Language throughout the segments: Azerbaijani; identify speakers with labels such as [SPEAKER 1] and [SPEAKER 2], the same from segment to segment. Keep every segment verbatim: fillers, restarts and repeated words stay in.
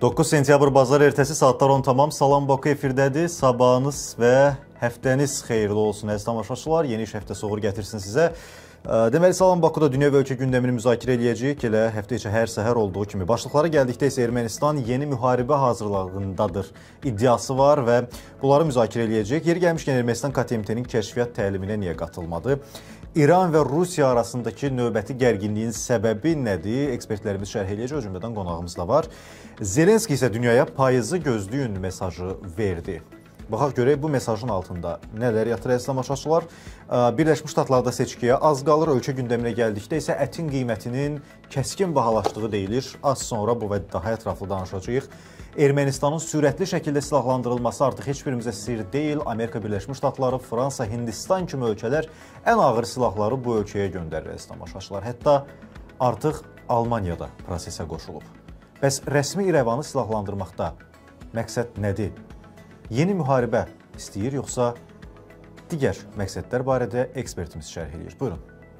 [SPEAKER 1] doqquz sentyabr bazar ertəsi saatlar on tamam. Salam Baku efirdədir. Sabahınız və həftəniz xeyirli olsun əziz tamaşaçılar. Yeni iş həftəsi uğur gətirsin sizə. Deməli, Salam Bakuda dünya və ölkə gündəmini müzakirə eləyəcəyik. Elə həftə içi hər səhər olduğu kimi. Başlıqlara gəldikdə isə Ermənistan yeni müharibə hazırlığındadır iddiası var və bunları müzakirə eləyəcəyik. Yeri gəlmişkən Ermənistan K T M T-nin kəşfiyyat təliminə niyə qatılmadı? İran və Rusiya arasındakı növbəti gərginliyin səbəbi nədir? Ekspertlərimiz şərh eləyəcək, o cümlədən qonağımız da var. Zelenski isə dünyaya payızı gözləyin mesajı verdi. Baxaq görək bu mesajın altında nələr yatır əziz tamaşaçılar. Birləşmiş Ştatlarda seçkiyə az qalır. Ölkə gündəminə gəldikdə isə ətin qiymətinin kəskin bahalaşdığı deyilir. Az sonra bu və daha ətraflı danışacağıq. Ermənistanın sürətli şəkildə silahlandırılması artıq heç birimizə sir deyil. Amerika Birləşmiş Ştatları, Fransa, Hindistan kimi ölkələr ən ağır silahları bu ölkəyə göndərir əziz tamaşaçılar. Hətta artıq Almaniyada prosesə qoşulub. Bəs rəsmi İrəvanı silahlandırmaqda məqsəd nədir? Yeni müharibə istəyir, yoxsa digər məqsədlər barədə ekspertimiz şərh edir. Buyurun.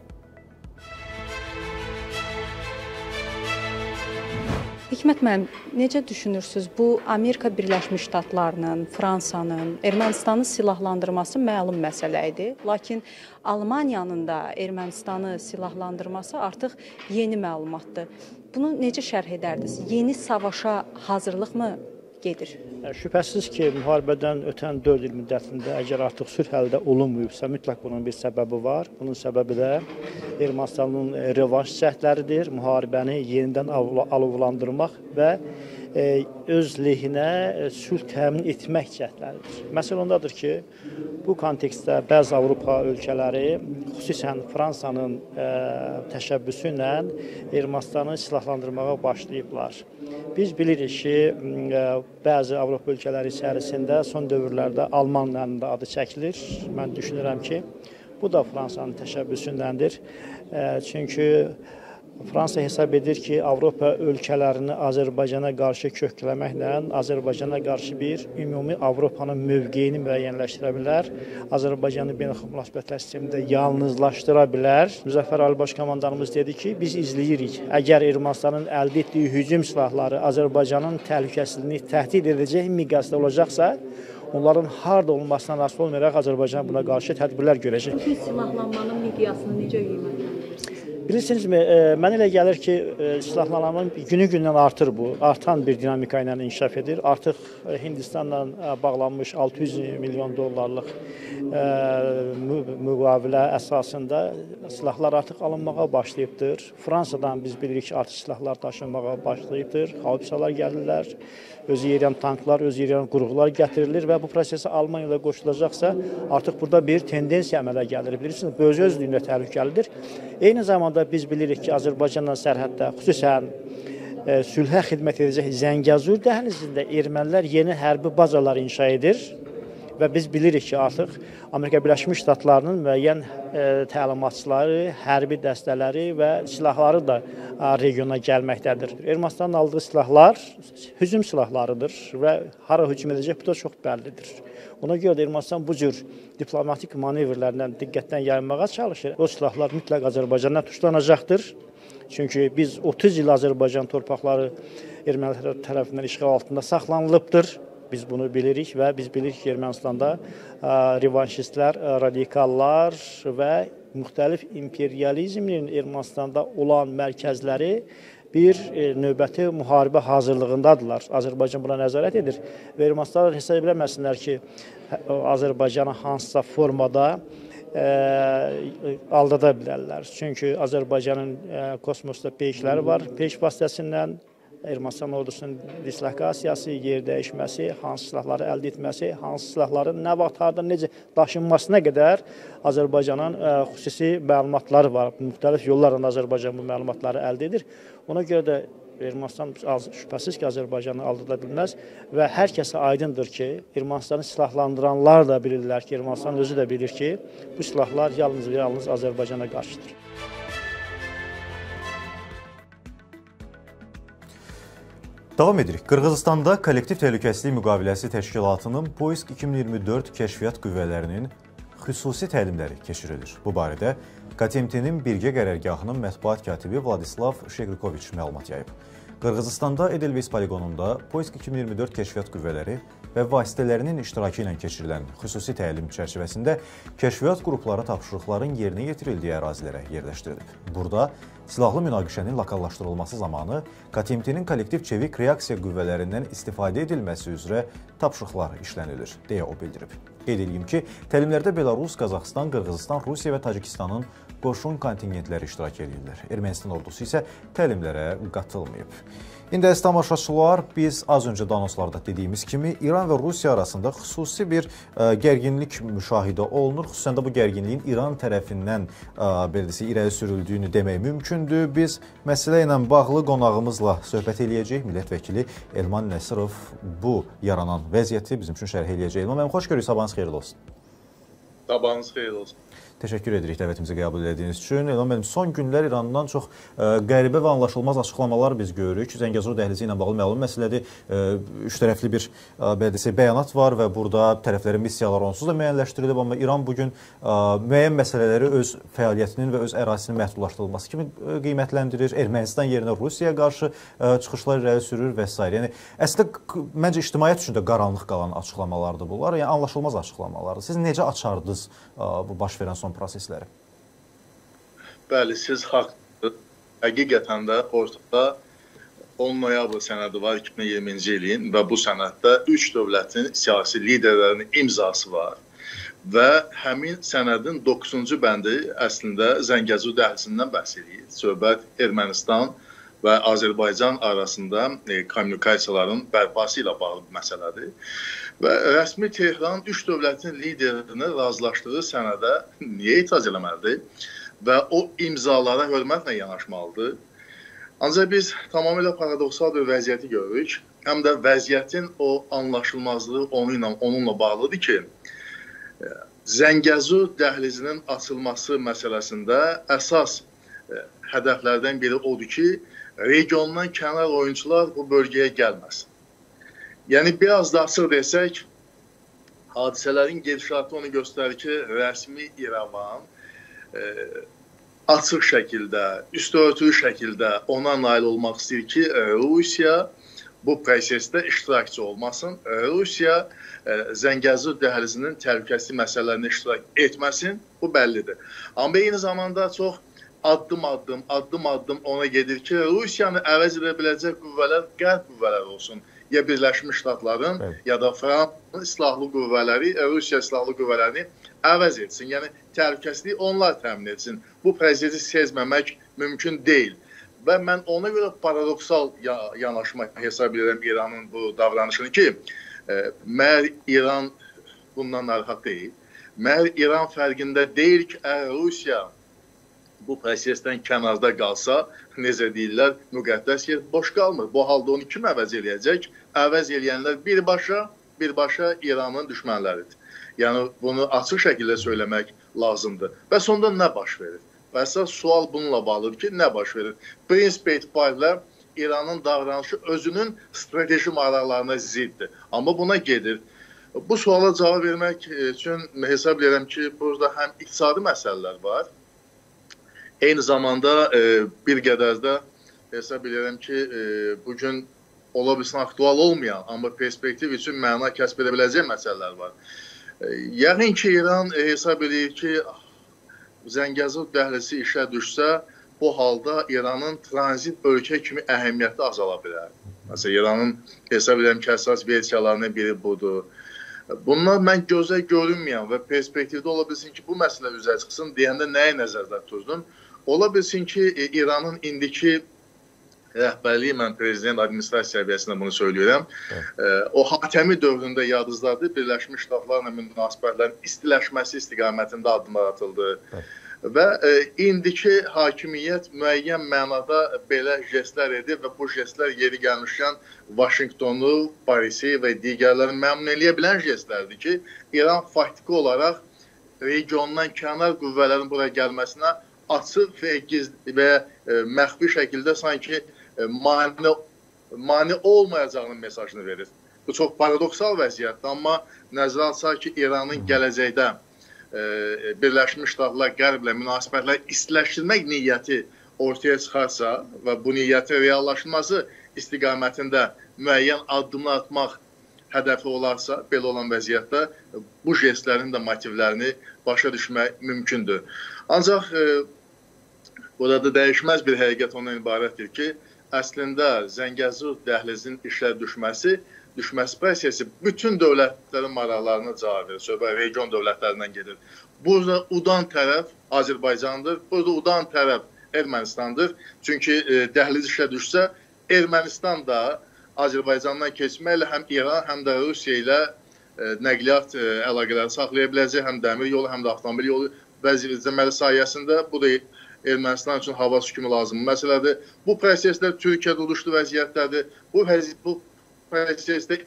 [SPEAKER 2] Hikmət müəllim, necə düşünürsünüz? Bu, Amerika Birləşmiş Ştatlarının, Fransanın, Ermənistanı silahlandırması məlum məsələ idi. Lakin Almaniyanın da Ermənistanı silahlandırması artıq yeni məlumatdır. Bunu necə şərh edərdiniz? Yeni savaşa hazırlıq mı gedir?
[SPEAKER 3] Şübhəsiz ki, müharibədən ötən dörd il müddətində əgər artıq sülh əldə olunmayıbsa, mütləq bunun bir səbəbi var. Bunun səbəbi də Ermənistanın revanş cəhdləridir, müharibəni yenidən alovlandırmaq və öz lehinə sülh təmin etmək cəhdləridir. Məsələ ondadır ki, bu kontekstdə bəzi Avropa ölkələri, xüsusən Fransanın təşəbbüsü ilə Ermənistanı silahlandırmağa başlayıblar. Biz bilirik ki, bəzi Avropa ölkələri içərisində son dövrlərdə Almanların da adı çəkilir. Mən düşünürəm ki, bu da Fransanın təşəbbüsündəndir. Çünki Fransa hesab edir ki, Avropa ölkələrini Azərbaycana qarşı kökləməklə Azərbaycana qarşı bir ümumi Avropanın mövqeyini müəyyənləşdirə bilər. Azərbaycanı beynəlxalq münasibətlər sistemində yalnızlaşdıra bilər. Müzəffər Ali Baş Komandanımız dedi ki, biz izləyirik. Əgər Ermənistanın əldə etdiyi hücum silahları Azərbaycanın təhlükəsizliyini təhdid edəcək miqyasda olacaqsa, onların harda olmasına asılı olmayaraq Azərbaycan buna qarşı tədbirlər görəcək.
[SPEAKER 2] Bu silahlanmanın miqyasını necə qiymətləndirirsiniz?
[SPEAKER 3] Bilirsinizmi, mənə elə gəlir ki, silahlanmanın günü-gündən artır bu, artan bir dinamika ilə inkişaf edir. Artıq Hindistanla bağlanmış altı yüz milyon dollarlıq müqavilə əsasında silahlar artıq alınmağa başlayıbdır. Fransadan biz bilirik ki, artıq silahlar daşınmağa başlayıbdır. Haubisalar gəlirlər, özü yeriyan tanklar, özü yeriyan qurğular gətirilir və bu prosesə Almaniyada qoşulacaqsa, artıq burada bir tendensiya əmələ gəlir. Bilirsiniz, bu öz-özlüyündə təhlükəlidir. Eyni zamanda biz bilirik ki, Azərbaycanla sərhəddə, xüsusən e, sülhə xidmət edəcək Zəngəzur dəhlizində ermənilər yeni hərbi bazalar inşa edir və biz bilirik ki, artıq Amerika Birləşmiş Ştatlarının müəyyən e, təlimatçıları, hərbi dəstələri və silahları da a, regiona gəlməkdədir. Ermənistanın aldığı silahlar hücum silahlarıdır və hara hücum edəcək bu da çox bəllidir. Ona görə də Ermənistan bu cür diplomatik manevrlərdən diqqətdən yayınmağa çalışır. O silahlar mütləq Azərbaycandan tuşlanacaqdır. Çünki biz otuz il Azərbaycan torpaqları ermənilər tərəfindən işğal altında saxlanılıbdır. Biz bunu bilirik və biz bilirik ki, Ermənistanda revanşistlər, radikallar və müxtəlif imperializmin Ermənistanda olan mərkəzləri bir növbəti müharibə hazırlığındadırlar. Azərbaycan buna nəzarət edir və Ermənistanlar hesab biləməsinlər ki, Azərbaycanı hansısa formada e, aldada bilərlər. Çünki Azərbaycanın e, kosmosda peykləri var. Peyk vasitəsindən Ermənistan ordusunun dislokasiyası, yer dəyişməsi, hansı silahları əldə etməsi, hansı silahların nə vaxt, harada, necə daşınmasına qədər Azərbaycanın ə, xüsusi məlumatları var. Müxtəlif yollarla Azərbaycan bu məlumatları əldə edir. Ona görə də Ermənistan şübhəsiz ki, Azərbaycanı aldada bilməz və hər kəsə aydındır ki, Ermənistanı silahlandıranlar da bilirlər ki, Ermənistan özü də bilir ki, bu silahlar yalnız və yalnız Azərbaycana qarşıdır.
[SPEAKER 1] Davam edirik. Qırğızistanda Kollektiv Təhlükəsizlik Müqaviləsi Təşkilatının Poisk iki min iyirmi dörd kəşfiyyat qüvvələrinin xüsusi təlimləri keçirilir. Bu barədə K T M T-nin birgə qərargahının mətbuat katibi Vladislav Şeqrikoviç məlumat yayıb. Qırğızistanda Edelveys poligonunda Poisk iki min iyirmi dörd kəşfiyyat qüvvələri və vasitələrinin iştirakı ilə keçirilən xüsusi təlim çərçivəsində kəşfiyyat qrupları tapşırıqların yerinə yetirildiyi ərazilərə yerləşdirilib. Burada silahlı münaqişənin lokallaşdırılması zamanı K T M T-nin kollektiv çevik reaksiya qüvvələrindən istifadə edilməsi üzrə tapşırıqlar işlənilir, deyə o bildirib. Qeyd edeyim ki, təlimlərdə Belarus, Qazaxıstan, Qırğızistan, Rusiya və Tacikistanın qoşun kontingentləri iştirak edirlər. Ermənistan ordusu isə təlimlərə qatılmayıb. İndi əziz tamaşaçılar, biz az öncə danoslarda dediyimiz kimi İran və Rusiya arasında xüsusi bir ə, gərginlik müşahidə olunur. Xüsusən də bu gərginliyin İran tərəfindən ə, belədirsə, irəli sürüldüyünü demək mümkündür. Biz məsələ ilə bağlı qonağımızla söhbət eləyəcəyik. Millət vəkili Elman Nəsirov bu yaranan vəziyyəti bizim üçün şərh eləyəcək. Elman, mənim xoş görürük, sabahınız xeyirli olsun.
[SPEAKER 4] Sabahınız xeyirli olsun.
[SPEAKER 1] Təşəkkür edirik dəvətimizi qəbul edədiyiniz üçün. Elon müəllim, son günlər İrandan çox ə, qəribə və anlaşılmaz açıqlamalar biz görürük. Zəngəzur dəhlizi ilə bağlı məlum məsələdir. Ə, üç tərəfli bir ə, belə desək, bəyanat var və burada tərəflərin missiyaları onsuz da müəyyənləşdirilib, amma İran bugün ə, müəyyən məsələləri öz fəaliyyətinin və öz ərazisinin məhdudlaşdırılması kimi ə, qiymətləndirir. Ermənistan yerinə Rusiyaya qarşı ə, çıxışlar irəli sürür və s. Yəni əslində məncə ictimaiyyət üçün də qaranlıq qalan açıqlamalardır bunlar. Yəni anlaşılmaz açıqlamalardır. Siz necə açardınız ə, bu baş verən son prosesləri?
[SPEAKER 4] Bəli, siz haqlısınız. Həqiqətən də ortada on noyabr sənədi var iki min iyirminci ilin və bu sənəddə üç dövlətin siyasi liderlərinin imzası var və həmin sənədin doqquzuncu bəndi əslində Zəngəzur dəhlizindən bəhs edir. Söhbət Ermənistan və Azərbaycan arasında e, kommunikasiyaların bərpası ilə bağlı bir məsələdir. Və rəsmi Tehran üç dövlətin liderini razılaşdığı sənədə niyə etiraz eləməlidir və o imzalara hörmətlə yanaşmalıdır. Ancaq biz tamamilə paradoksal bir vəziyyəti görürük. Həm də vəziyyətin o anlaşılmazlığı onunla, onunla bağlıdır ki, Zəngəzur dəhlizinin açılması məsələsində əsas hədəflərdən biri odur ki, regiondan kənar oyuncular bu bölgəyə gəlməsin. Yəni, biraz da açıq desək, hadisələrin gedişatı onu göstərir ki, rəsmi İrəvan e, açıq şəkildə, üstörtülü şəkildə ona nail olmaq istəyir ki, Rusiya bu prosesdə iştirakçı olmasın. Rusiya e, Zəngəzur dəhlizinin təhlükəsizlik məsələlərində iştirak etməsin, bu bəllidir. Amma eyni zamanda çox addım-addım, addım-addım ona gedir ki, Rusiyanı əvəz edə biləcək qüvvələr qərb qüvvələr olsun. Ya Birləşmiş Ştatların, evet, ya da Fransızın silahlı qüvvələri, Rusiya silahlı qüvvələrini əvəz etsin. Yəni, təhlükəsizliyi onlar təmin etsin. Bu prosesi sezməmək mümkün deyil. Və mən ona görə paradoksal yanaşma hesab edirəm İranın bu davranışını ki, e, məhər İran bundan narahat deyil. Məhər İran fərqində deyil ki, əgər Rusiya bu prosesdən kənarda qalsa, necə deyirlər, müqəddəs yer boş qalmır. Bu halda onu kim əvəz eləyəcək? Əvəz eləyənlər birbaşa, birbaşa İranın düşmənləridir. Yəni, bunu açıq şəkildə söyləmək lazımdır. Və sonda nə baş verir? Və əsas sual bununla bağlıdır ki, nə baş verir? Prinsip etibarilə İranın davranışı özünün strateji maraqlarına ziddir. Amma buna gedir. Bu suala cavab vermək üçün hesab edirəm ki, burada həm iqtisadi məsələlər var, eyni zamanda e, bir qədər də hesab edirəm ki, e, bugün ola bilsin aktual olmayan, amma perspektiv üçün məna kəsb edə biləcək məsələlər var. E, yəqin ki, İran e, hesab edir ki, Zəngəzur dəhlizi işə düşsə, bu halda İranın tranzit ölkə kimi əhəmiyyəti azala bilər. Məsələn, İranın hesab edirəm ki, əsas versiyalarının biri budur. Bunlar mən gözə görünməyən və perspektivdə ola bilsin ki, bu məsələ üzə çıxsın deyəndə nəyə nəzərdə tutdum? Ola bilsin ki, İranın indiki rəhbərliyi, mən prezident administrasiya səviyyəsində bunu söyləyirəm, evet, o Hatəmi dövründə yadınızdadır, Birləşmiş Ştatlarla münasibətlərin istiləşməsi istiqamətində addımlar atıldı. Evet. Və e, indiki hakimiyyət müəyyən mənada belə jestlər edir və bu jestlər yeri gəlmişkən Vaşinqtonu, Parisi və digərlərini məmnun eləyə bilən jestlərdir ki, İran faktiki olaraq regiondan kənar qüvvələrin buraya gəlməsinə açıq və, və e, məxfi şəkildə sanki e, mani, mani olmayacağının mesajını verir. Bu çox paradoksal vəziyyətdir, amma nəzərə alsaq ki, İranın gələcəkdə Birləşmiş Ştatlar qərblə münasibətləri istiləşdirmək niyyəti ortaya çıxarsa və bu niyyətin reallaşması istiqamətində müəyyən addımlar atmaq hədəfi olarsa, belə olan vəziyyətdə bu jestlərin də motivlərini başa düşmək mümkündür. Ancaq e, burada dəyişməz bir həqiqət ondan ibarətdir ki, əslində Zəngəzur dəhlizinin işlə düşməsi, düşməsi prosesi bütün dövlətlərin maraqlarına cavab verir. Söhbət region dövlətlərindən gedir. Burada udan tərəf Azərbaycandır, burada udan tərəf Ermənistandır. Çünki e, dəhliz işlə düşsə, Ermənistan da Azərbaycandan keçməklə həm İran, həm də Rusiya ilə e, nəqliyyat e, əlaqələri saxlaya biləcək, həm dəmir yolu, həm də avtomobil yolu vəziyyəti sayəsində bu da Ermənistan üçün hava sükümü lazım məsələdir. Bu proseslər Türkiyə duduşlu vəziyyətdədir. Bu, bu prosesdə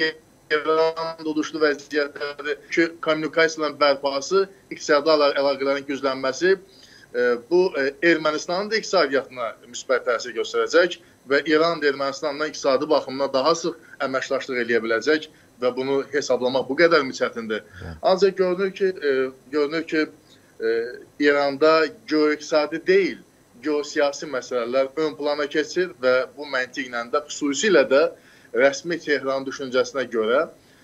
[SPEAKER 4] İran duduşlu vəziyyətdədir ki, kommunikasiyaların bərpası, iqtisadi əlaqələrin güclənməsi bu Ermənistanın da iqtisadiyyatına müsbət təsir göstərəcək və İran da Ermənistanla iqtisadi baxımdan daha sıx əməkdaşlıq eləyə biləcək və bunu hesablamaq bu qədər mi çətindir? Ancaq görünür ki, görünür ki, İranda geoiqtisadi deyil, geosiyasi məsələlər ön plana keçir və bu məntiqlə də xüsusilə də rəsmi Tehran düşüncəsinə görə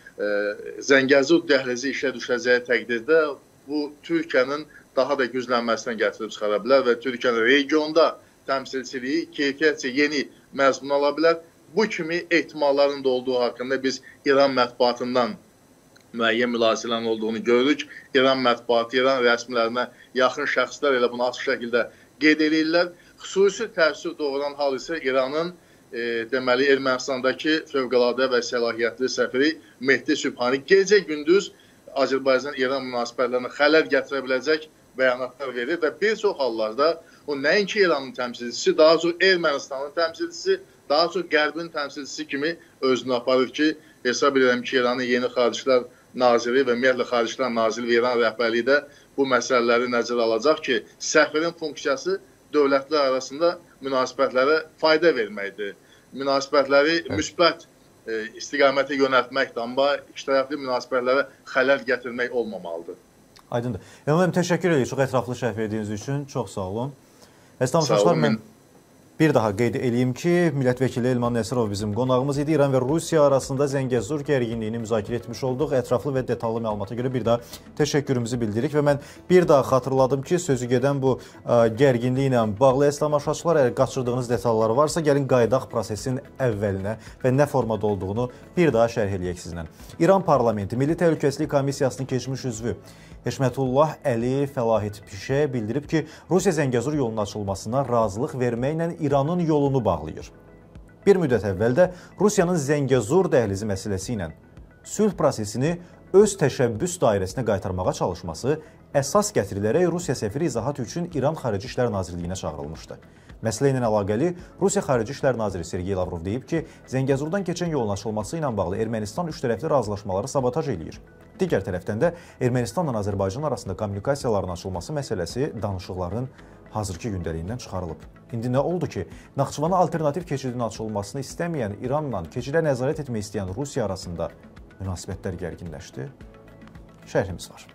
[SPEAKER 4] Zəngəzur dəhlizi işə düşəcəyi təqdirdə bu Türkiyənin daha da güclənməsindən gətirib çıxara bilər və Türkiyənin regionda təmsilçiliyi keyfiyyətcə yeni məzmun ala bilər. Bu kimi ehtimalların da olduğu haqqında biz İran mətbuatından müəyyən mülahizələrin olduğunu görürük. İran mətbuatı, İran rəsmilərinə yaxın şəxslər elə bunu açıq şəkildə qeyd edirlər. Xüsusi təəssür doğuran hal isə İranın e, deməli Ermənistandakı fövqəladə və səlahiyyətli səfiri Mehdi Sübhani gecə-gündüz Azərbaycan-İran münasibətlərinə xələl gətirə biləcək bəyanatlar verir və bir çox hallarda o nəinki İranın təmsilçisi, daha çox Ermənistanın təmsilçisi, daha çox Qərbin təmsilçisi kimi özünü aparır ki, hesab edirəm ki, İranın yeni Xaricilər Naziri və ümumiyyətlə Xaricilər Naziri və İran rəhbərliyi də bu məsələləri nəzərə alacaq ki, səfirin funksiyası dövlətlər arasında münasibətlərə fayda verməkdir. Münasibətləri müsbət e, istiqamətə yönəltməkdir, amma ikitərəfli münasibətlərə xələl gətirmək olmamalıdır.
[SPEAKER 1] Aydındır. Ümumən təşəkkür edirik çox ətraflı şərh verdiyiniz üçün. Çox sağ olun. Əziz tamaşaçılar, mən bir daha qeyd edeyim ki, millət vəkili Elman Nəsirov bizim qonağımız idi. İran və Rusiya arasında Zəngəzur gərginliyini müzakirə etmiş olduq. Ətraflı və detallı məlumata görə bir daha təşəkkürümüzü bildiririk və mən bir daha xatırladım ki, sözü gedən bu ə, gərginliklə bağlı əziz tamaşaçılar, əgər qaçırdığınız detallar varsa, gəlin qaydaq prosesin əvvəlinə və nə formada olduğunu bir daha şərh eləyək sizlə. İran Parlamenti Milli Təhlükəsizlik Komissiyasının keçmiş üzvü Heşmətullah Əli Fəlahit Pişə bildirib ki, Rusiya Zəngəzur yolunun açılmasına razılıq verməklə İranın yolunu bağlayır. Bir müddət əvvəl də Rusiyanın Zəngəzur dəhlizi məsələsi ilə sülh prosesini öz təşəbbüs dairəsinə qaytarmağa çalışması əsas gətirilərək Rusiya səfiri izahat üçün İran Xarici İşlər Nazirliyinə çağırılmışdı. Məsələ ilə əlaqəli Rusiya Xarici İşlər Naziri Sergey Lavrov deyib ki, Zəngəzurdan keçən yolun açılması ilə bağlı Ermənistan üç tərəfli razılaşmaları sabotaj eləyir. Digər tərəfdən də Ermənistanla Azərbaycan arasında kommunikasiyaların açılması məsələsi danışıqların hazırki gündəliyindən çıxarılıb. İndi nə oldu ki, Naxçıvana alternativ keçidin açılmasını istəməyən İranla keçidə nəzarət etmək istəyən Rusiya arasında münasibətlər gərginləşdi? Şərhimiz var.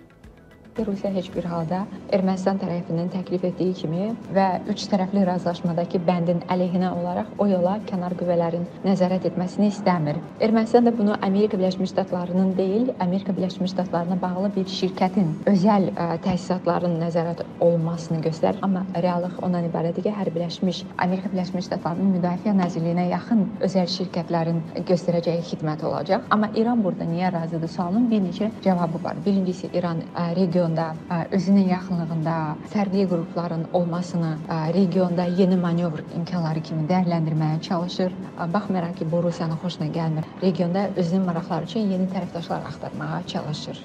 [SPEAKER 5] Rusiya heç bir halda Ermənistan tərəfinin təklif etdiyi kimi və üç tərəfli razılaşmadakı bəndin əleyhinə olaraq o yola kənar qüvvələrin nəzarət etməsini istəmir. Ermənistan da bunu Amerika Birləşmiş Ştatlarının deyil, Amerika Birləşmiş Ştatlarına bağlı bir şirkətin özəl ə, təsisatların nəzarət olunmasını göstərir. Amma reallıq ondan ibarətdir ki, hər Birləşmiş Amerika Birləşmiş Ştatlarının Müdafiə Nazirliyinə yaxın özəl şirkətlərin göstərəcəyi xidmət olacaq. Amma İran burada niyə razıdır sualının bir neçə cavabı var. Birincisi, İran ə, region özünün yaxınlığında fərqli qrupların olmasını regionda yeni manevr imkanları kimi dəyərləndirməyə çalışır. Baxmayaraq ki, bu Rusiyanın xoşuna gəlmir. Regionda özünün maraqları üçün yeni tərəfdaşlar axtarmağa çalışır.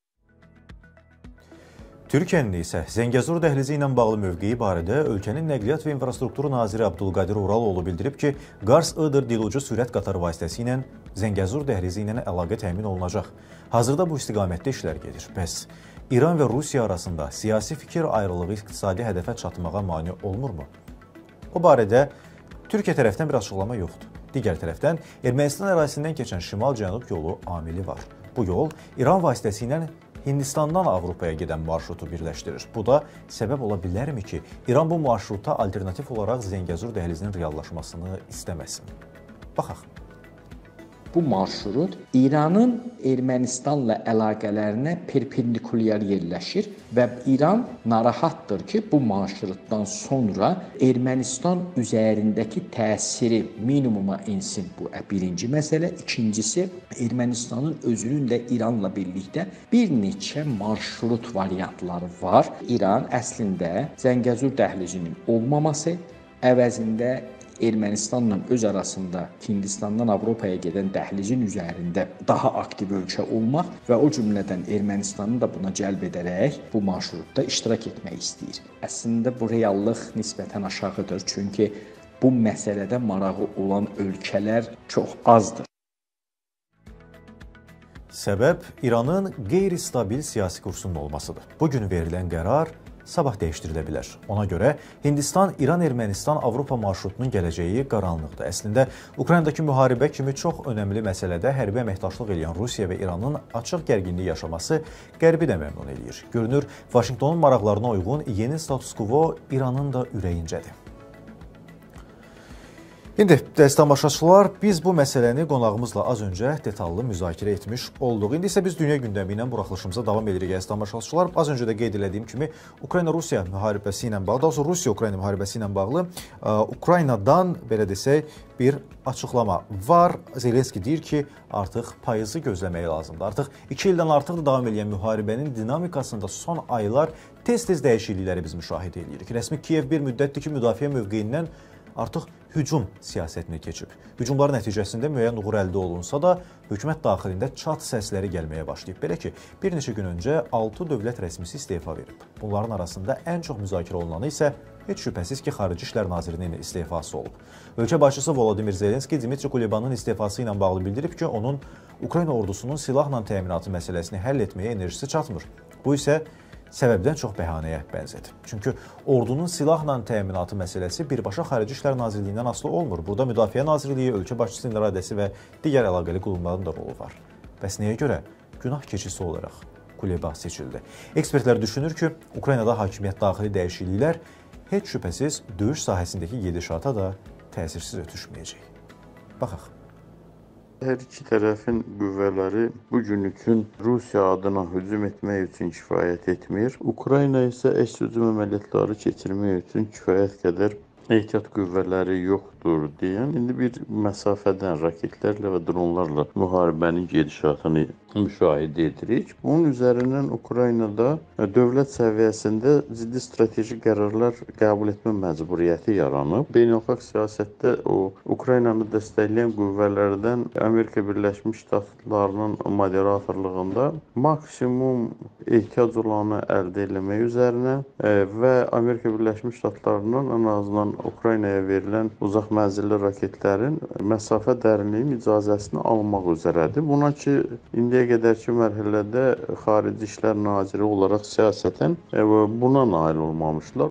[SPEAKER 1] Türkiyənin isə Zəngəzur dəhlizi ilə bağlı mövqeyi barədə ölkənin Nəqliyyat və İnfrastrukturu naziri Abdulqadir Uraloğlu bildirib ki, Qars-Iğdır dilucu sürət qatarı vasitəsilə Zəngəzur dəhlizi ilə əlaqə təmin olunacaq. Hazırda bu istiqamətdə işlər gedir. Bəs İran və Rusiya arasında siyasi fikir ayrılığı iqtisadi hədəfə çatmağa mane olmurmu? O barədə Türkiyə tərəfdən bir açıqlama yoxdur. Digər tərəfdən Ermənistan ərazisindən keçən şimal-cənub yolu amili var. Bu yol İran vasitəsilə Hindistandan Avropaya gedən marşrutu birləşdirir. Bu da səbəb ola bilərmi ki, İran bu marşruta alternativ olaraq Zəngəzur dəhlizinin reallaşmasını istəməsin? Baxaq.
[SPEAKER 6] Bu marşrut İranın Ermənistanla əlaqələrinə perpendikulyar yerləşir və İran narahatdır ki, bu marşrutdan sonra Ermənistan üzərindəki təsiri minimuma insin. Bu birinci məsələ. İkincisi, Ermənistanın özünün də İranla birlikdə bir neçə marşrut variantları var. İran əslində Zəngəzur dəhlizinin olmaması əvəzində Ermənistanla öz arasında Hindistandan Avropaya gedən dəhlizin üzərində daha aktiv ölkə olmaq və o cümlədən Ermənistanı da buna cəlb edərək bu marşrutda iştirak etmək istəyir. Əslində bu reallıq nisbətən aşağıdır, çünki bu məsələdə marağı olan ölkələr çox azdır.
[SPEAKER 1] Səbəb İranın qeyri-stabil siyasi kursunun olmasıdır. Bugün verilən qərar sabah dəyişdirilə bilər. Ona görə Hindistan, İran, Ermənistan, Avropa marşrutunun gələcəyi qaranlıqdır. Əslində, Ukraynadakı müharibə kimi çox önəmli məsələdə hərbi əməkdaşlıq edən Rusiya və İranın açıq gərginlik yaşaması Qərbi də məmnun eləyir. Görünür, Vaşinqtonun maraqlarına uyğun yeni status quo İranın da ürəyincədir. İndi, dəstə tamaşaçılar, biz bu məsələni qonağımızla az öncə detallı müzakirə etmiş olduq. İndi isə biz dünya gündəmi ilə buraxılışımıza davam edirik, dəstə tamaşaçılar. Az öncə də qeyd elədiyim kimi, Ukrayna-Rusiya müharibəsi ilə bağlı, daha sonra Rusiya-Ukrayna müharibəsi ilə bağlı Ukraynadan, belə desək, bir açıqlama var. Zelenski deyir ki, artıq payızı gözləməyə lazımdır. Artıq iki ildən artıq da davam edən müharibənin dinamikasında son aylar tez-tez dəyişiklikləri biz müşahidə edirik. Rəsmi Kiyev bir müddətdir ki, müdafiə mövqeyindən artıq hücum siyasətini keçib. Hücumlar nəticəsində müəyyən uğur əldə olunsa da, hökumət daxilində çat səsləri gəlməyə başlayıb. Belə ki, bir neçə gün öncə altı dövlət rəsmisi istefa verib. Bunların arasında ən çox müzakirə olunanı isə heç şübhəsiz ki, Xarici İşlər Nazirinin istefası olub. Ölkə başçısı Volodimir Zelenski Dmitri Kulebanın istefası ilə bağlı bildirib ki, onun Ukrayna ordusunun silahla təminatı məsələsini həll etməyə enerjisi çatmır. Bu isə səbəbdən çox bəhanəyə bənzədir. Çünki ordunun silahla təminatı məsələsi birbaşa Xarici İşlər Nazirliyindən asılı olmur. Burada Müdafiə Nazirliyi, ölkə başçısının iradəsi və digər əlaqəli qurumların da rolu var. Bəs nəyə görə günah keçisi olaraq Kuleba seçildi? Ekspertlər düşünür ki, Ukraynada hakimiyyət daxili dəyişikliklər heç şübhəsiz döyüş sahəsindəki gedişata da təsirsiz ötüşməyəcək. Baxaq.
[SPEAKER 7] Hər iki tərəfin qüvvələri bugün üçün Rusiya adına hücum etmək üçün kifayət etmir. Ukrayna isə əks hücum əməliyyatları keçirmək üçün kifayət qədər ehtiyat qüvvələri yoxdur deyən, indi bir məsafədən raketlərlə və dronlarla müharibənin gedişatını müşahidə edirik. Bunun üzərindən Ukraynada dövlət səviyyəsində ciddi strateji qərarlar qəbul etmə məcburiyyəti yaranıb. Beynəlxalq siyasətdə o Ukraynanı dəstəkləyən qüvvələrdən Amerika Birləşmiş Ştatlarının moderatorluğunda maksimum ehtiyac olanı əldə etmək üzərinə və Amerika Birləşmiş Ştatlarının ən azından Ukraynaya verilən uzaq mənzilli raketlərin məsafə dərinliyinin icazəsini almaq üzrədir. Buna ki, indiyə qədərki mərhələdə Xarici İşlər Naziri olaraq siyasətən buna nail olmamışlar.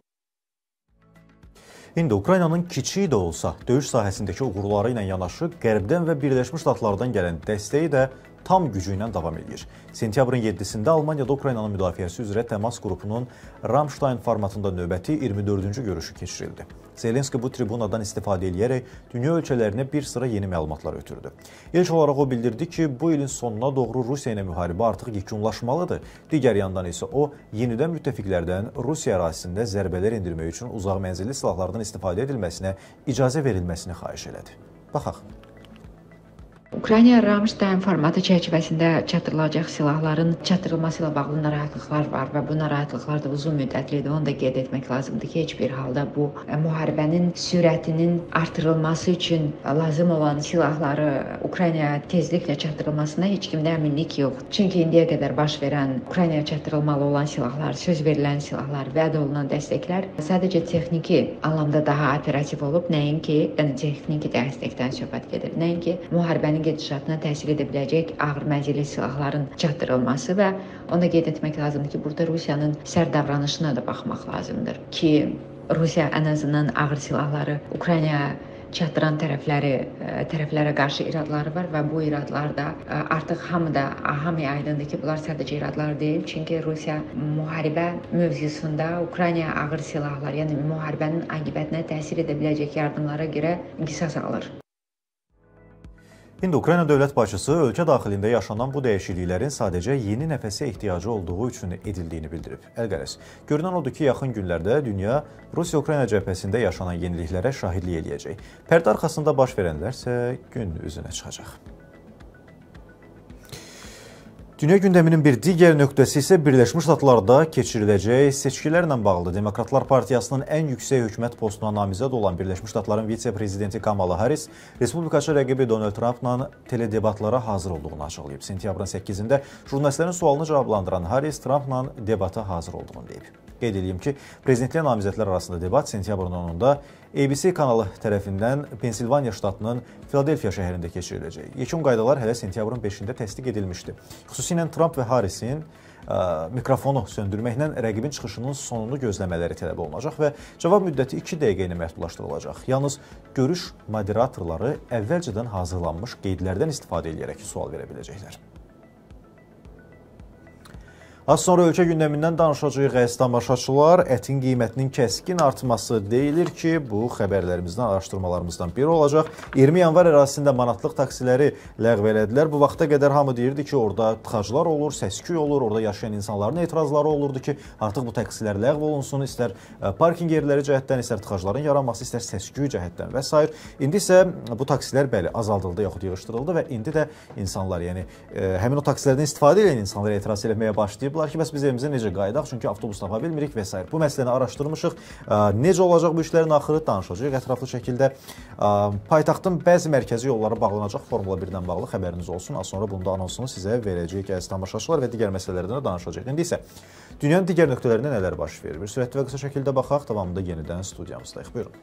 [SPEAKER 1] İndi Ukraynanın kiçik də olsa döyüş sahəsindəki uğurları ilə yanaşı Qərbdən və Birləşmiş Ştatlardan gələn dəstəyi də tam gücü ilə davam edir. Sentyabrın yeddisində Almaniyada Ukraynanın müdafiəsi üzrə təmas qrupunun Ramstein formatında növbəti iyirmi dördüncü görüşü keçirildi. Zelenski bu tribunadan istifadə edərək dünya ölkələrinə bir sıra yeni məlumatlar ötürdü. İlk olaraq o bildirdi ki, bu ilin sonuna doğru Rusiya ilə müharibə artıq yekunlaşmalıdır. Digər yandan isə o, yenidən müttəfiqlərdən Rusiya ərazisində zərbələr endirmək üçün uzaq mənzilli silahlardan istifadə edilməsinə icazə verilməsini xahiş elədi. Baxaq.
[SPEAKER 5] Ukrayna Ramstein formatı çərçivəsində çatdırılacaq silahların çatdırılması ilə bağlı narahatlıqlar var və bu narahatlıqlar da uzun müddətlidir. Onu da qeyd etmək lazımdır ki, heç bir halda bu müharibənin sürətinin artırılması üçün lazım olan silahları Ukraynaya tezliklə çatdırılmasına heç kimdə əminlik yoxdur. Çünki indiyə qədər baş verən Ukraynaya çatdırılmalı olan silahlar, söz verilən silahlar, vəd olunan dəstəklər sadəcə texniki anlamda daha operativ olub, nəinki, yəni texniki dəstəkdən söhbət gedir, nəinki müharibənin gedişatına təsir edə biləcək ağır mənzilli silahların çatdırılması və onu da qeyd etmək lazımdır ki, burada Rusiyanın sərt davranışına da baxmaq lazımdır ki, Rusiya ən azından ağır silahları Ukraynaya çatdıran tərəfləri, tərəflərə qarşı iradları var və bu iradlarda artıq hamıda, hamıya aydındır ki, bunlar sadəcə iradlar deyil. Çünki Rusiya müharibə mövzusunda Ukraynaya ağır silahlar, yəni müharibənin aqibətinə təsir edə biləcək yardımlara görə qisas alır.
[SPEAKER 1] İndi Ukrayna dövlət başçısı ölkə daxilində yaşanan bu dəyişikliklərin sadəcə yeni nəfəsə ehtiyacı olduğu üçün edildiyini bildirib. Əlqərəz, görünən odur ki, yaxın günlərdə dünya Rusiya-Ukrayna cəbhəsində yaşanan yeniliklərə şahidlik eləyəcək. Pərdə arxasında baş verənlər isə gün üzünə çıxacaq. Dünya gündəminin bir digər nöqtəsi isə Birləşmiş Ştatlarda keçiriləcək seçkilərlə bağlıdır. Demokratlar Partiyasının ən yüksək hökumət postuna namizəd olan Birləşmiş Ştatların vitse-prezidenti Kamala Harris Respublikaçı rəqibi Donald Trumpla teledebatlara hazır olduğunu açıqlayıb. Sentyabrın səkkizində jurnalistlərin sualını cavablandıran Harris Trumpla debata hazır olduğunu deyib. Qeyd edeyim ki, prezidentliyə namizədlər arasında debat sentyabrın onunda A B C kanalı tərəfindən Pensilvaniya ştatının Filadelfiya şəhərində keçiriləcək. Yekun qaydalar hələ sentyabrın beşində təsdiq edilmişdi. Xüsusilə Trump və Harrisin ə, mikrofonu söndürməklə rəqibin çıxışının sonunu gözləmələri tələb olunacaq və cavab müddəti iki dəqiqə ilə məhdudlaşdırılacaq. Yalnız görüş moderatorları əvvəlcədən hazırlanmış qeydlərdən istifadə edərək sual verə biləcəklər. Az sonra ölkə gündəmindən danışacağıq əziz tamaşaçılar. Ətin qiymətinin kəskin artması deyilir ki, bu xəbərlərimizdən, araşdırmalarımızdan biri olacaq. iyirmi yanvar ərazisində manatlıq taksiləri ləğv elədilər. Bu vaxta qədər hamı deyirdi ki, orada tıxaclar olur, səsküy olur, orada yaşayan insanların etirazları olurdu ki, artıq bu taksilər ləğv olunsun, istər parking yerləri cəhətdən, istər tıxacların yaranması, istər səsküy cəhətdən və s. İndi isə bu taksilər bəli azaldıldı, yaxud yığışdırıldı və indi də insanlar, yəni həmin o taksilərdən istifadə edən insanlar etiraz etməyə başlayıb. Ki, bəs biz evimizə necə qayıdaq, çünki avtobus tapa bilmirik və s. Bu məsələni araşdırmışıq. Necə olacaq bu işlərin axırı danışacağıq ətraflı şəkildə. Paytaxtın bəzi mərkəzi yolları bağlanacaq Formula birdən bağlı xəbəriniz olsun. Az sonra bunda anonsunu sizə verəcəyik əziz tamaşaçılar və digər məsələlərdən də danışacağıq. İndi isə dünyanın digər nöqtələrində nələr baş verir? Bir sürətli və qısa şəkildə baxaq, davamında yenidən studiyamızdayıq. Buyurun.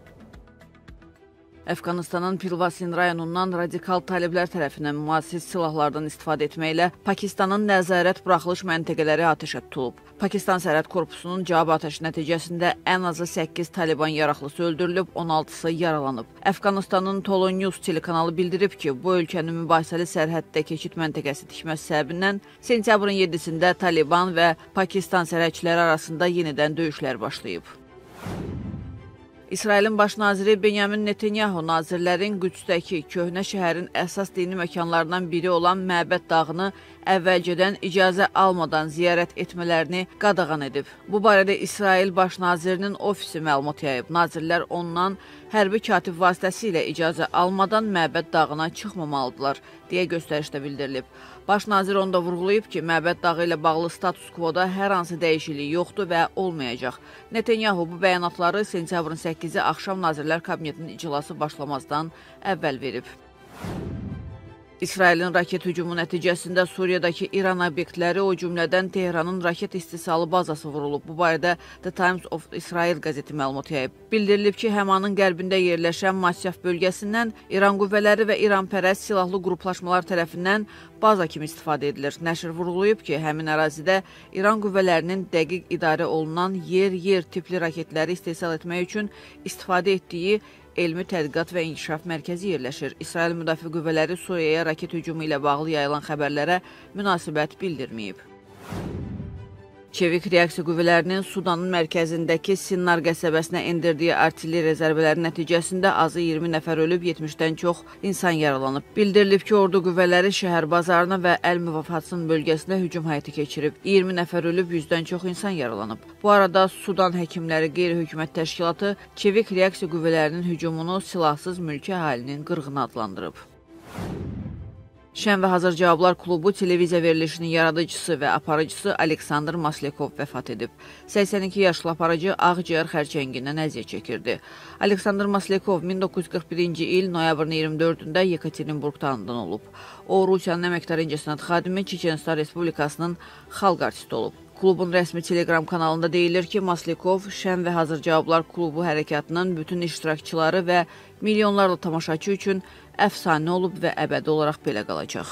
[SPEAKER 8] Əfqanistanın Pilvasin rayonundan radikal taliblər tərəfindən müasir silahlardan istifadə etməklə Pakistanın nəzarət buraxılış məntəqələri atəşə tutulub. Pakistan Sərhəd Korpusunun cavab atəşi nəticəsində ən azı səkkiz Taliban yaraqlısı öldürülüb, on altısı yaralanıb. Əfqanistanın Tolo News telekanalı bildirib ki, bu ölkənin mübahisəli sərhəddə keçid məntəqəsi tikməsi səbəbindən sentyabrın yeddisində Taliban və Pakistan sərhədçiləri arasında yenidən döyüşlər başlayıb. İsrailin baş naziri Benyamin Netanyahu nazirlərin Qüdsdəki köhnə şəhərin əsas dini məkanlarından biri olan Məbəd dağını əvvəlcədən icazə almadan ziyarət etmələrini qadağan edib. Bu barədə İsrail baş nazirinin ofisi məlumat yayıb. Nazirlər ondan hərbi katib vasitəsilə icazə almadan Məbəd dağına çıxmamalıdırlar, deyə göstərişdə bildirilib. Baş nazir onda vurğulayıb ki, Məbəd dağı ilə bağlı status quoda hər hansı dəyişiklik yoxdur və olmayacaq. Netanyahu bu bəyanatları sentyabrın səkkizi axşam Nazirlər Kabinetinin iclası başlamazdan əvvəl verib. İsrailin raket hücumu nəticəsində Suriyadakı İran obyektləri, o cümlədən Tehranın raket istehsalı bazası vurulub. Bu barədə The Times of Israel qəzeti məlumat yayıb. Bildirilib ki, Həmanın qərbində yerləşən Masyaf bölgəsindən İran qüvvələri və İranpərəst silahlı qruplaşmalar tərəfindən baza kimi istifadə edilir. Nəşr vurğulayıb ki, həmin ərazidə İran qüvvələrinin dəqiq idarə olunan yer-yer tipli raketləri istehsal etmək üçün istifadə etdiyi Elmi Tədqiqat və İnkişaf Mərkəzi yerləşir. İsrail Müdafiə Qüvvələri Suriyaya raket hücumu ilə bağlı yayılan xəbərlərə münasibət bildirməyib. Çevik reaksiya qüvvələrinin Sudanın mərkəzindəki Sinnar qəsəbəsinə endirdiyi artilleriya zərbələri nəticəsində azı iyirmi nəfər ölüb, yetmişdən çox insan yaralanıb. Bildirilib ki, ordu qüvvələri şəhər bazarına və Əl-Müvafatsın bölgəsində hücum həyata keçirib. iyirmi nəfər ölüb, yüzdən çox insan yaralanıb. Bu arada Sudan Həkimləri Qeyri-Hökumət Təşkilatı çevik reaksiya qüvvələrinin hücumunu silahsız mülki əhalinin qırğını adlandırıb. Şən və Hazır Cavablar Klubu televiziya verilişinin yaradıcısı və aparıcısı Aleksandr Maslekov vəfat edib. səksən iki yaşlı aparıcı ağciyər xərçəngindən əziyyət çəkirdi. Aleksandr Maslekov min doqquz yüz qırx birinci il noyabrın iyirmi dördündə Yekaterinburqda anadan olub. O, Rusiyanın əməkdar incəsənət xadimi, Çeçenistan Respublikasının xalq artisti olub. Klubun rəsmi Telegram kanalında deyilir ki, Maslekov Şən və Hazır Cavablar Klubu hərəkatının bütün iştirakçıları və milyonlarla tamaşaçı üçün əfsanə olub və əbədi olaraq belə qalacaq.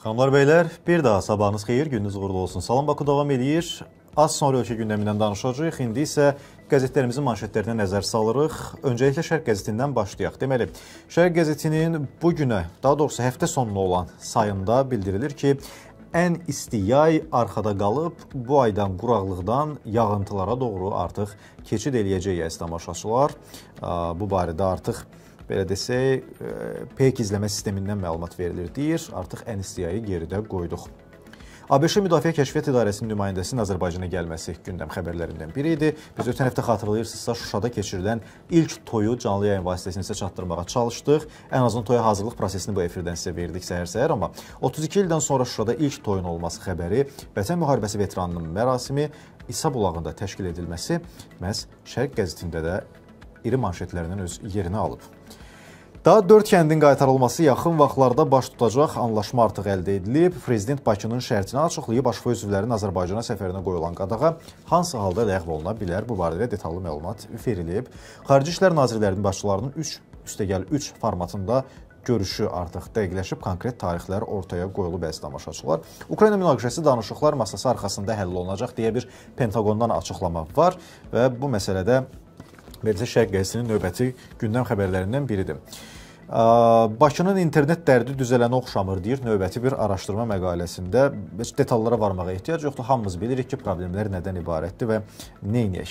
[SPEAKER 1] Xanımlar, beylər, bir daha sabahınız xeyir, gününüz uğurlu olsun. Salam Baku davam edir. Az sonra ölkə gündəmindən danışacağıq. İndi isə qəzetlərimizin manşetlərinə nəzər salırıq. Öncəliklə Şərq qəzetindən başlayaq. Deməli, Şərq qəzetinin bu günə, daha doğrusu həftə sonuna olan sayında bildirilir ki, ən isti yay arxada qalıb, bu aydan quraqlıqdan yağıntılara doğru artıq keçid eləyəcək əziz tamaşaçılar. Bu barədə artıq belə desək, peyk izləmə sistemindən məlumat verilir deyir. Artıq ən isti yayı geridə qoyduq. ABŞ Müdafiə Kəşfiyyat İdarəsinin nümayəndəsinin Azərbaycana gəlməsi gündəm xəbərlərindən biri idi. Biz ötən həftə xatırlayırsınızsa Şuşada keçirilən ilk toyu canlı yayın vasitəsilə sizə çatdırmağa çalışdıq. Ən azından toya hazırlıq prosesini bu efirdən sizə verdik səhər-səhər, amma otuz iki ildən sonra Şuşada ilk toyun olması xəbəri, Vətən müharibəsi veteranının mərasimi, İsa bulağında təşkil edilməsi məhz Şərq qəzetində də iri manşetlərindən öz yerini alıb. Daha dörd kəndin qaytarılması yaxın vaxtlarda baş tutacaq anlaşma artıq əldə edilib. Prezident Bakının şərtini açıqlayıb, Aşfa üzvlərinin Azərbaycana səfərinə qoyulan qadağa hansı halda ləğv oluna bilər? Bu barədə detallı məlumat verilib. Xarici İşlər Nazirlərinin başçılarının üç üstəgəl üç formatında görüşü artıq dəqiqləşib, konkret tarixlər ortaya qoyulub əziz tamaşaçılar. Ukrayna münaqişəsi danışıqlar masası arxasında həll olunacaq deyə bir Pentaqondan açıqlama var və bu məsələdə Verilsə Şərq qəzetinin növbəti gündəm xəbərlərindən biridir. Bakının internet dərdi düzələnə oxşamır deyir növbəti bir araşdırma məqaləsində. Heç detallara varmağa ehtiyac yoxdur. Hamımız bilirik ki, problemlər nədən ibarətdir və neyniyək.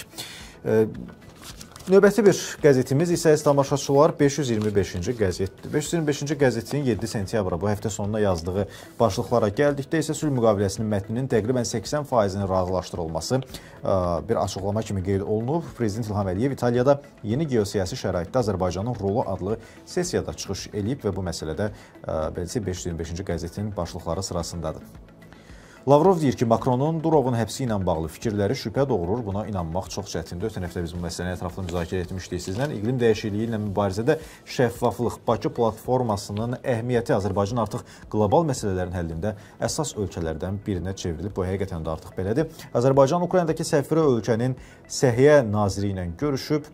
[SPEAKER 1] Növbəti bir qəzetimiz isə əziz tamaşaçılar beş yüz iyirmi beşinci qəzetdir. beş yüz iyirmi beşinci qəzetin yeddi sentyabra bu həftə sonuna yazdığı başlıqlara gəldikdə isə sülh müqaviləsinin mətninin təqribən səksən faizinin razılaşdırılması bir açıqlama kimi qeyd olunub. Prezident İlham Əliyev İtaliyada yeni geosiyasi şəraitdə Azərbaycanın rolu adlı sessiyada çıxış eləyib və bu məsələdə beş yüz iyirmi beşinci qəzetin başlıqları sırasındadır. Lavrov deyir ki, Makronun Durovun həbsi ilə bağlı fikirləri şübhə doğurur, buna inanmaq çox çətindir. Ötən həftə biz bu məsələni ətraflı müzakirə etmişdik sizlə. İqlim dəyişikliyi ilə mübarizədə şəffaflıq, Bakı platformasının əhəmiyyəti Azərbaycan artıq qlobal məsələlərin həllində əsas ölkələrdən birinə çevrilib. Bu həqiqətən də artıq belədir. Azərbaycan Ukraynadakı səfiri ölkənin Səhiyyə naziri ilə görüşüb.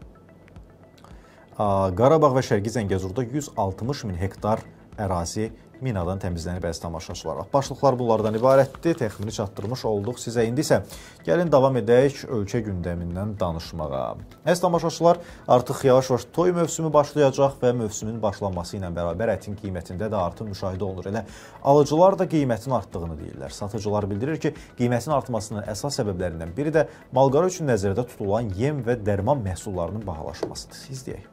[SPEAKER 1] Qarabağ və Şərqi Zəngəzurda yüz altmış min hektar ərazi minadan təmizlənib əziz tamaşaçılar. Başlıqlar bunlardan ibarətdir. Təxmini çatdırmış olduq sizə. İndi isə gəlin davam edək ölkə gündəmindən danışmağa. Əziz tamaşaçılar, artıq yavaş-yavaş toy mövsümü başlayacaq və mövsümün başlanması ilə bərabər ətin qiymətində də artım müşahidə olunur. Elə alıcılar da qiymətin artdığını deyirlər. Satıcılar bildirir ki, qiymətin artmasının əsas səbəblərindən biri də malqara üçün nəzərdə tutulan yem və dərman məhsullarının bahalaşmasıdır. İzləyək.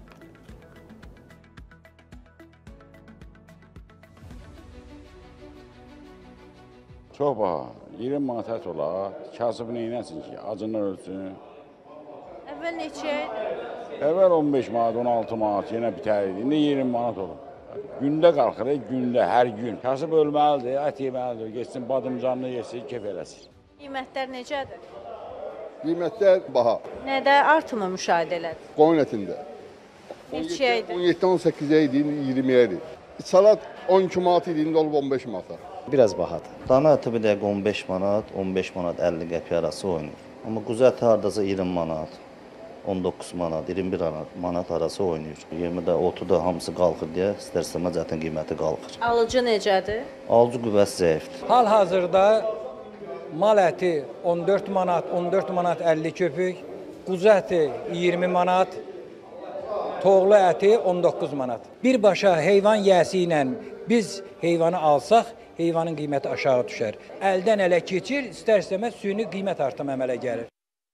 [SPEAKER 9] Çox baha, iyirmi manat ət olar, kasıb neynəsin ki, acından ölsün.
[SPEAKER 10] Əvvəl neçə idi?
[SPEAKER 9] Əvvəl on beş manat, on altı manat yenə bitər idi, indi iyirmi manat olur. Gündə qalxır, gündə, hər gün. Kasıb ölməlidir, ət yeməlidir, geçsin badımcanını yesin, kef eləsin.
[SPEAKER 10] Qiymətlər necədir?
[SPEAKER 11] Qiymətlər baha.
[SPEAKER 10] Nədə artımı müşahidə elədir?
[SPEAKER 11] Qoyun ətində.
[SPEAKER 10] Neçə idi?
[SPEAKER 11] on yeddi on səkkizə idi, iyirmiyə idi. Salat on iki manat idi, indi olub on beş manata.
[SPEAKER 12] Biraz bahadır. Dana əti bir dəqiqə on beş manat, on beş manat əlli qəpik arası oynayır. Amma quzu əti hardasa iyirmi manat, on doqquz manat, iyirmi bir manat arası oynayır. Yemi də, otu da hamısı qalxır deyə istər-istəməz ətin qiyməti qalxır.
[SPEAKER 10] Alıcı necədir?
[SPEAKER 12] Alıcı qüvvəsi zəifdir.
[SPEAKER 13] Hal-hazırda mal əti on dörd manat, on dörd manat əlli köpük, quzu əti iyirmi manat, toğlu əti on doqquz manat. Birbaşa heyvan yəsi ilə biz heyvanı alsaq, heyvanın qiyməti aşağı düşər. Əldən ələ keçir, istər-istəməz süni qiymət artımı əmələ gəlir.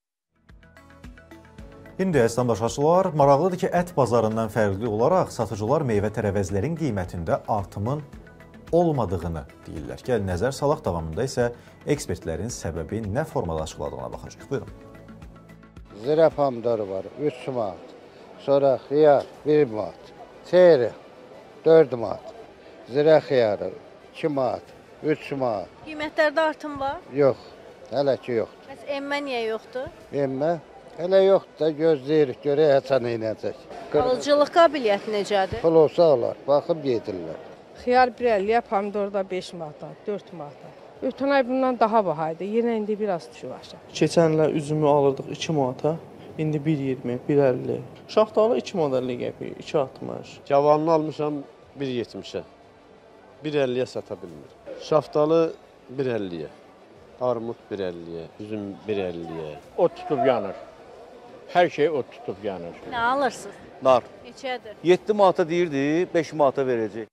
[SPEAKER 1] İndi əziz tamaşaçılar, maraqlıdır ki, ət bazarından fərqli olaraq satıcılar meyvə tərəvəzlərin qiymətində artımın olmadığını deyirlər. Gəl nəzər salaq davamında isə ekspertlərin səbəbi nə formada açıqladığına baxacaq. Buyurun.
[SPEAKER 14] Zirə pomidorı var, üç manat. Sonra xiyar bir manat. Çeyri dörd manat. Zirə xiyarı iki manat, üç manat.
[SPEAKER 10] Qiymətlərdə artım var?
[SPEAKER 14] Yox, hələ ki yoxdur.
[SPEAKER 10] Bəs emmə niyə yoxdur?
[SPEAKER 14] Emmə? Hələ yoxdur da gözləyirik, görək həsən eynəcək.
[SPEAKER 10] Alıcılıq qabiliyyəti necədir?
[SPEAKER 14] Pul olsa olar, baxıb yedirlər.
[SPEAKER 15] Xiyar bir əlliyə, pomidorda beş manata, dörd manata. Ötən ay bundan daha baha idi, yenə indi biraz düşüb aşağı.
[SPEAKER 16] Keçən ilə üzümü alırdıq iki manata, indi bir iyirmi, bir əlli. Şaxtalı iki manat əlli qəpik, iki altmış.
[SPEAKER 17] Cavanını almışam bir yetmişə. bir əlliyə sata bilmir. Şaftalı bir əlliyə, armud bir əlliyə, üzüm bir əlliyə.
[SPEAKER 18] Ot tutub yanır. Hər şey ot tutub yanır.
[SPEAKER 10] Nə alırsınız?
[SPEAKER 19] Nar.
[SPEAKER 10] Neçədir?
[SPEAKER 19] yeddi manata deyirdi, beş manata verəcək.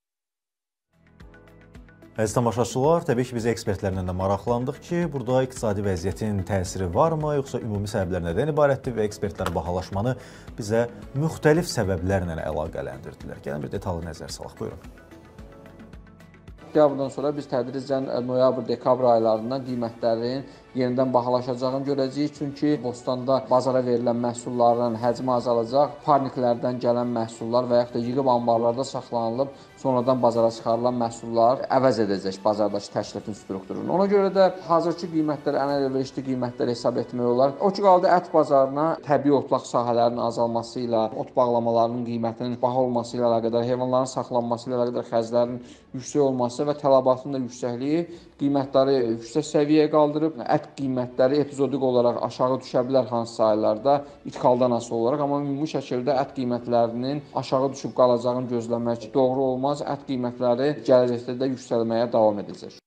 [SPEAKER 1] Əziz tamaşaçılar, təbii ki, biz ekspertlərlə də maraqlandıq ki, burada iqtisadi vəziyyətin təsiri varmı, yoxsa ümumi səbəblər nədən ibarətdir və ekspertlər bahalaşmanı bizə müxtəlif səbəblərlə əlaqələndirdilər. Gəlin bir detallı nəzər salaq, buyurun.
[SPEAKER 6] Oktyabrdan sonra biz tədricən noyabr-dekabr aylarından qiymətlərin yenidən bahalaşacağını görəcəyik. Çünki bostanda bazara verilən məhsulların həcmi azalacaq, parniklərdən gələn məhsullar və yaxud da yığıb anbarlarda saxlanılıb sonradan bazara çıxarılan məhsullar əvəz edəcək bazardakı təklifin strukturunu. Ona görə də hazırki qiymətləri ən əlverişli qiymətlər hesab etmək olar. O ki qaldı ət bazarına təbii otlaq sahələrinin azalması ilə, ot bağlamalarının qiymətinin baha olması ilə əlaqədar, heyvanların saxlanması ilə əlaqədar xərclərin yüksək olması və tələbatının da yüksəkliyi qiymətləri yüksək səviyyəyə qaldırıb. Ət qiymətləri epizodik olaraq aşağı düşə bilər hansısa aylarda ithaldan asılı olaraq, amma ümumi şəkildə ət qiymətlərinin aşağı düşüb qalacağını gözləmək doğru olmaz. Ət qiymətləri gələcəkdə də yüksəlməyə davam edəcək.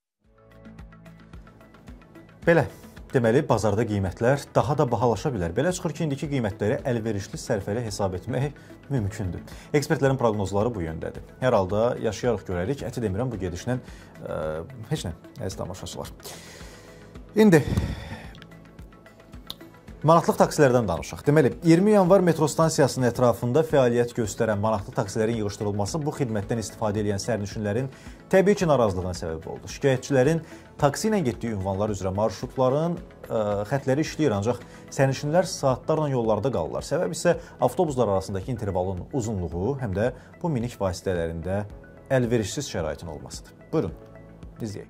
[SPEAKER 1] Belə, deməli, bazarda qiymətlər daha da bahalaşa bilər. Belə çıxır ki, indiki qiymətləri əlverişli sərfəli hesab etmək mümkündür. Ekspertlərin proqnozları bu yöndədir. Hər halda yaşayarıq görərik. Əti demirəm, bu gedişlə ə, heç nə, əziz tamaşaçılar. İndi manatlıq taksilərdən danışaq. Deməli, iyirmi yanvar metro stansiyasının ətrafında fəaliyyət göstərən manatlı taksilərin yığışdırılması bu xidmətdən istifadə edən sərnişinlərin təbii ki, narazılığına səbəb oldu. Şikayətçilərin taksi ilə getdiyi ünvanlar üzrə marşrutların ə, xətləri işləyir, ancaq sərnişinlər saatlarla yollarda qalırlar. Səbəb isə avtobuslar arasındakı intervalın uzunluğu, həm də bu minik vasitələrində əlverişsiz şəraitin olmasıdır. Buyurun, izləyək.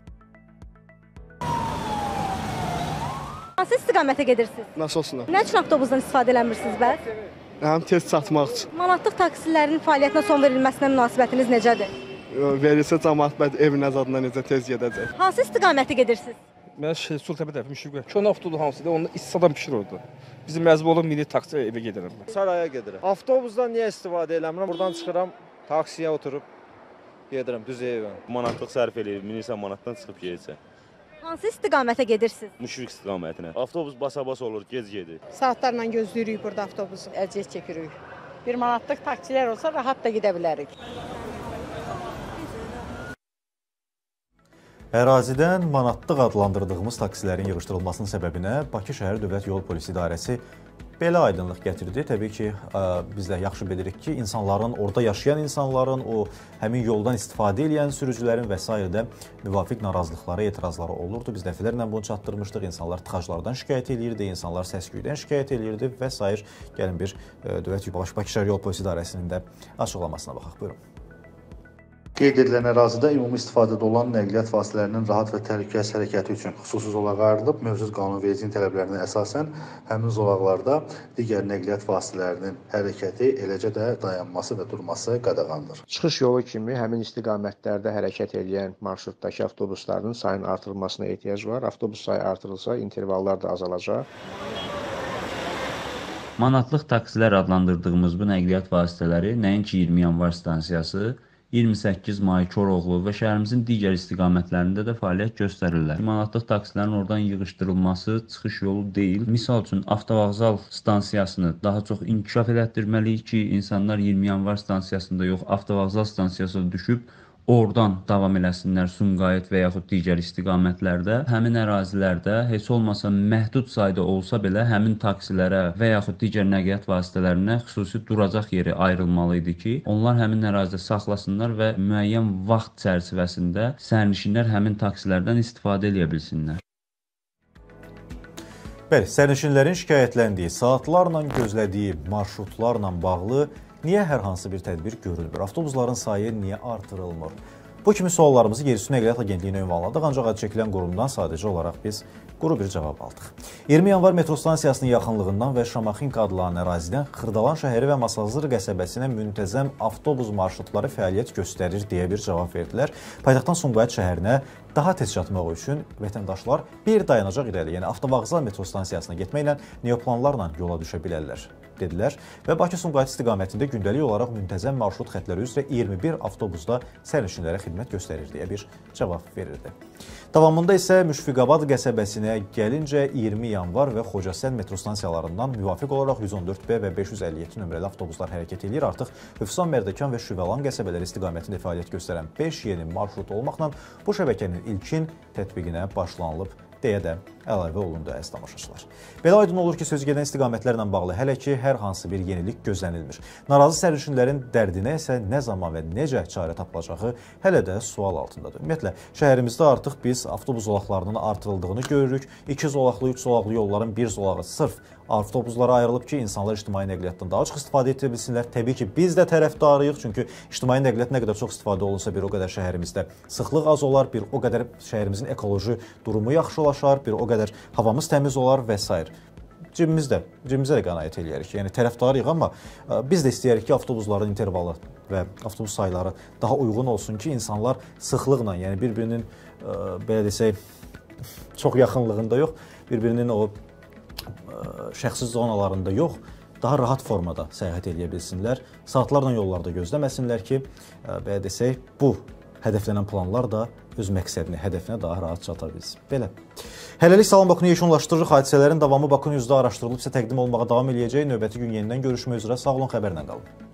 [SPEAKER 20] Hansı istiqamətə gedirsiniz?
[SPEAKER 11] Nasosuna.
[SPEAKER 20] Nə üçün avtobusdan istifadə eləmirsiniz bəs?
[SPEAKER 11] Həm tez çatmaq üçün.
[SPEAKER 20] Manatlıq taksilərin fəaliyyətinə son verilməsinə münasibətiniz necədir?
[SPEAKER 11] Verilsə cəmaət bəd evin azadına necə tez gedəcək.
[SPEAKER 20] Hansı istiqamətə gedirsiniz?
[SPEAKER 21] Mən şey, Sultanbəyli tərəfi Müşfiqə. Kön avtobusu hansıdır? Onda istadan pişir orada. Bizim məcbur olan mini taksi evə gedirəm.
[SPEAKER 22] Saraya gedirəm. Avtobusdan niyə istifadə eləmirəm? Buradan çıxıram, taksiyə oturub gedirəm düz evə.
[SPEAKER 23] Manatlıq sərf eləyir, minirsən manatdan çıxıb gedəcək.
[SPEAKER 20] Hansı istiqamətə gedirsiniz?
[SPEAKER 23] Müşfiq istiqamətinə. Avtobus basa-bas olur, gec gedir.
[SPEAKER 24] Saatlarla gözləyirik burada avtobusu. Əziyyət çəkirik. Bir manatlıq taksilər olsa rahat da gedə bilərik.
[SPEAKER 1] Ərazidən manatlıq adlandırdığımız taksilərin yığışdırılmasının səbəbinə Bakı şəhər Dövlət Yol Polisi İdarəsi belə aydınlıq gətirdi. Təbii ki, biz də yaxşı bilirik ki, insanların, orada yaşayan insanların, o həmin yoldan istifadə edən sürücülərin və s. də müvafiq narazılıqları, etirazları olurdu. Biz dəfələrlə bunu çatdırmışdıq. İnsanlar tıxaclardan şikayət edirdi, insanlar səs-küydən şikayət edirdi və s. Gəlin bir Dövlət Bakı şəhər Yol Polisi İdarəsinin də açıqlamasına baxaq. Buyurun.
[SPEAKER 25] Qeyd edilən ərazidə ümumi istifadədə olan nəqliyyat vasitələrinin rahat və təhlükəsiz hərəkəti üçün xüsusi zolaq ayrılıb. Mövcud qanunvericiliyin tələblərinə əsasən həmin zolaqlarda digər nəqliyyat vasitələrinin hərəkəti, eləcə də dayanması və durması qadağandır.
[SPEAKER 26] Çıxış yolu kimi həmin istiqamətlərdə hərəkət edən marşrutdakı avtobusların sayının artırılmasına ehtiyac var. Avtobus sayı artırılsa, intervallar da azalacaq.
[SPEAKER 27] Manatlıq taksilər adlandırdığımız bu nəqliyyat vasitələri nəinki iyirmi yanvar stansiyası, iyirmi səkkiz may Koroğlu və şəhərimizin digər istiqamətlərində də fəaliyyət göstərirlər. Manatlıq taksilərin oradan yığışdırılması çıxış yolu deyil. Misal üçün, avtovağzal stansiyasını daha çox inkişaf elətdirməliyik ki, insanlar iyirmi yanvar stansiyasında yox, avtovağzal stansiyasına düşüb oradan davam eləsinlər Sumqayıt və yaxud digər istiqamətlərdə. Həmin ərazilərdə heç olmasa məhdud sayda olsa belə həmin taksilərə və yaxud digər nəqliyyat vasitələrinə xüsusi duracaq yeri ayrılmalı idi ki, onlar həmin ərazidə saxlasınlar və müəyyən vaxt çərçivəsində sərnişinlər həmin taksilərdən istifadə edə bilsinlər.
[SPEAKER 1] Bəli, sərnişinlərin şikayətləndiyi, saatlarla gözlədiyi marşrutlarla bağlı niyə hər hansı bir tədbir görülmür? Avtobusların sayı niyə artırılmır? Bu kimi suallarımızı Yerüstü Nəqliyyat Agentliyinə ünvanladıq, ancaq adı çəkilən qurumdan sadəcə olaraq biz quru bir cavab aldıq. iyirmi yanvar metro stansiyasının yaxınlığından və Şamaxinka adlanan ərazidən Xırdalan şəhəri və Masazır qəsəbəsinə müntəzəm avtobus marşrutları fəaliyyət göstərir deyə bir cavab verdilər. Paytaxtdan Sumqayıt şəhərinə daha tez çatmaq üçün vətəndaşlar bir dayanacaq irəli, yəni Avtovağzal metro stansiyasına getməklə neoplanlarla yola düşə bilərlər, dedilər və Bakı-Sumqayıt istiqamətində gündəlik olaraq müntəzəm marşrut xətləri üzrə iyirmi bir avtobusda sərnişinlərə xidmət göstərir deyə bir cavab verirdi. Davamında isə Müşfiqabad qəsəbəsinə gəlincə iyirmi yanvar və Xocəsən metro stansiyalarından müvafiq olaraq yüz on dörd B və beş yüz əlli yeddi nömrəli avtobuslar hərəkət edir. Artıq Hövsan, Mərdəkan və Şüvəlan qəsəbələri istiqamətində fəaliyyət göstərən beş yeni marşrut olmaqla bu şəbəkənin ilkin tətbiqinə başlanılıb deyə də əlavə olundu əziz tamaşaçılar. Belə aydın olur ki, sözügedən istiqamətlərlə bağlı hələ ki, hər hansı bir yenilik gözlənilmir. Narazı sərnişinlərin dərdinə isə nə zaman və necə çarə tapılacağı hələ də sual altındadır. Ümumiyyətlə, şəhərimizdə artıq biz avtobus zolaqlarının artırıldığını görürük. İki zolaqlı, üç zolaqlı yolların bir zolağı sırf avtobuslara ayrılıb ki, insanlar ictimai nəqliyyatdan daha çox istifadə edə bilsinlər. Təbii ki, biz də tərəfdarıyıq, çünki ictimai nəqliyyat nə qədər çox istifadə olunsa, bir o qədər şəhərimizdə sıxlıq az olar, bir o qədər şəhərimizin ekoloji durumu yaxşılaşar, bir o qədər havamız təmiz olar və s. Cibimizdə, cibimizə də qənaət eləyərik. Yəni tərəfdarıyıq, amma biz də istəyərik ki, avtobusların intervalı və avtobus sayları daha uyğun olsun ki, insanlar sıxlıqla, yəni bir-birinin belə desək, çox yaxınlığında yox, bir-birinin o şəxsi zonalarında yox, daha rahat formada səyahət edə bilsinlər. Saatlarla yollarda gözləməsinlər ki, belə desək, bu hədəflənən planlar da öz məqsədini, hədəfinə daha rahat çata bilsin. Belə. Hələlik Salam Bakını yekunlaşdırırıq. Hadisələrin davamı Bakı News'da araşdırılıb sizə təqdim olmağa davam eləyəcək. Növbəti gün yenidən görüşmək üzrə. Sağ olun, xəbərlə qalın.